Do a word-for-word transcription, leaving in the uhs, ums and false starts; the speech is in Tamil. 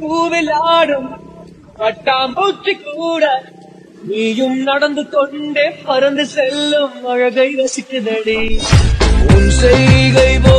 பூவில் ஆடும் பட்டாம்பூச்சி கூட நீயும் நடந்து கொண்டே பறந்து செல்லும் அழகை ரசிக்குதடி உன் செய்கை